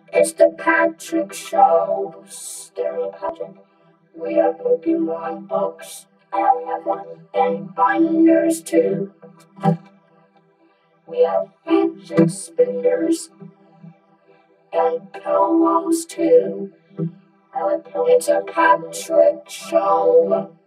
It's the Patrick Show. Stereo Patrick. We have Pokemon books. I have one. And binders too. We have fidget spinners. And pillows too. It's a Patrick Show.